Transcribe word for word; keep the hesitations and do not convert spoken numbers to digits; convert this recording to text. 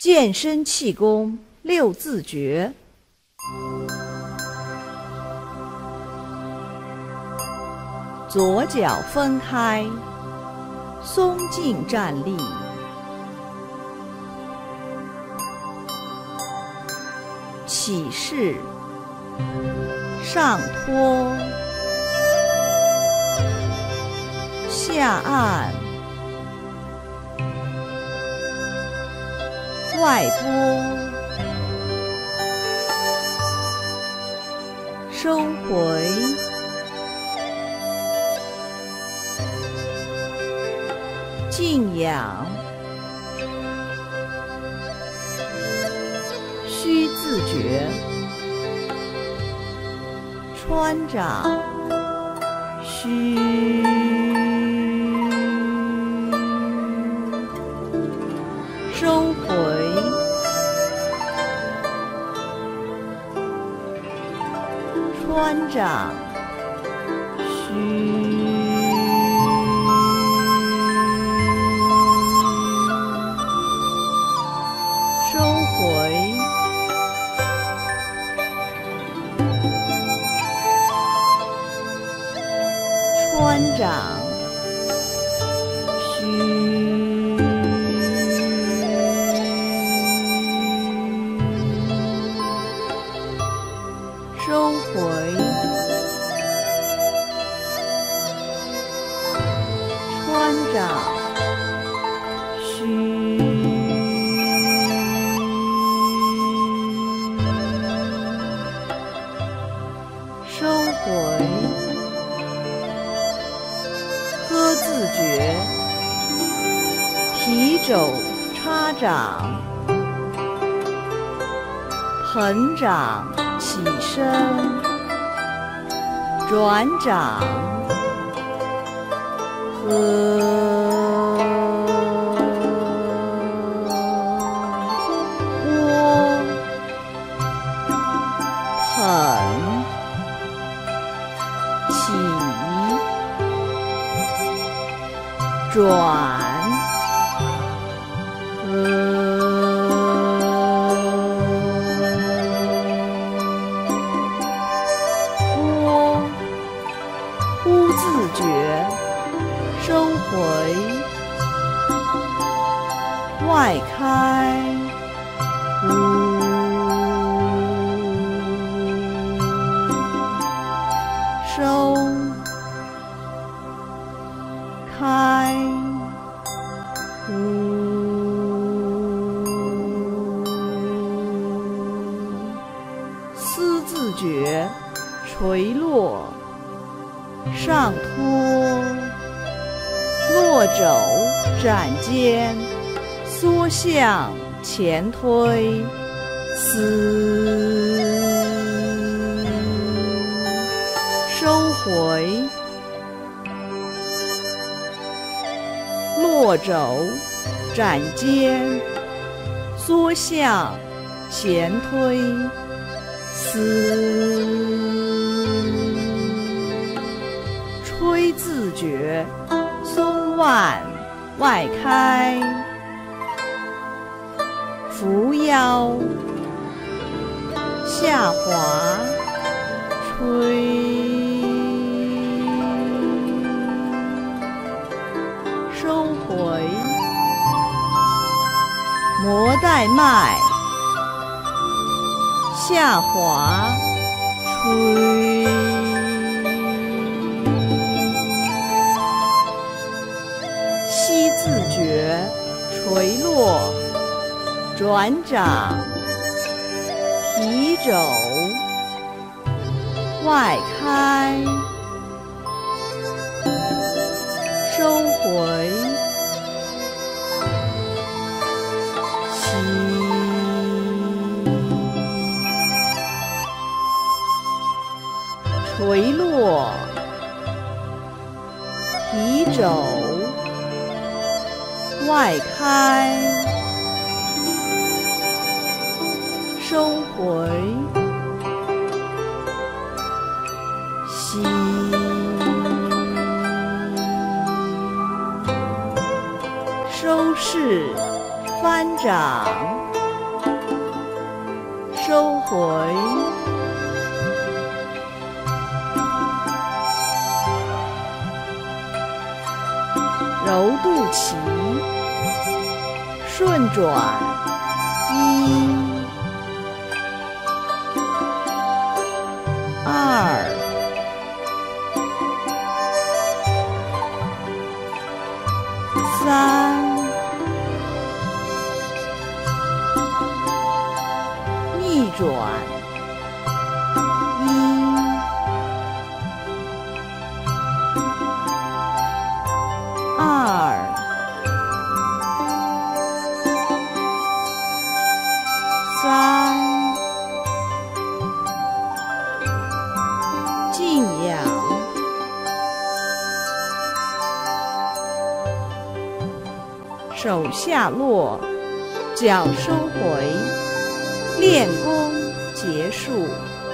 健身气功六字诀。左脚分开，松劲站立，起势，上托，下按，外拨，收回，静养，虚自觉，穿掌，虚，收回，穿掌，虚，收回，穿掌，虚，收回，穿掌，虚，收回，呵自觉，提肘插掌，捧掌起身，转掌，呵，拨，捧，起，转，呵，拨，呼自觉，收回，外开，呼，收，开，呼，思自觉，垂落，上托，落肘展肩，缩向前推，思，收回，落肘展肩，缩向前推，思，吹自觉，松腕外开，扶腰，下滑，吹，收回，摩带脉，下滑，吹，吸自觉，垂落，转掌，提肘，外开，收回，起，垂落，提肘，外开，收回，吸，收势，翻掌。 收回，揉肚脐，顺转，一、二、三，逆转，一、二、三，静养。手下落，脚收回，练功结束。